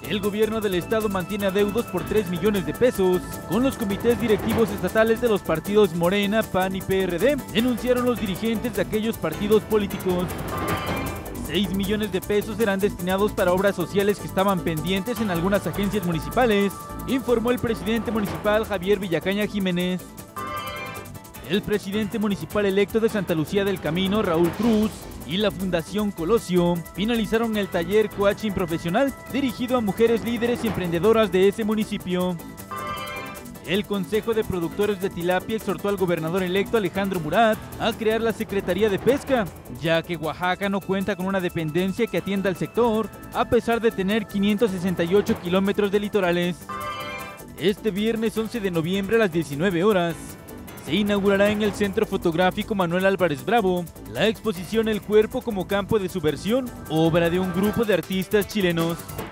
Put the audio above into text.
El gobierno del estado mantiene adeudos por 3 millones de pesos con los comités directivos estatales de los partidos Morena, PAN y PRD, denunciaron los dirigentes de aquellos partidos políticos. 6 millones de pesos serán destinados para obras sociales que estaban pendientes en algunas agencias municipales, informó el presidente municipal Javier Villacaña Jiménez. El presidente municipal electo de Santa Lucía del Camino, Raúl Cruz, y la Fundación Colosio finalizaron el taller coaching profesional dirigido a mujeres líderes y emprendedoras de ese municipio. El Consejo de Productores de Tilapia exhortó al gobernador electo Alejandro Murat a crear la Secretaría de Pesca, ya que Oaxaca no cuenta con una dependencia que atienda al sector, a pesar de tener 568 kilómetros de litorales. Este viernes 11 de noviembre a las 19 horas, se inaugurará en el Centro Fotográfico Manuel Álvarez Bravo la exposición El Cuerpo como campo de subversión, obra de un grupo de artistas chilenos.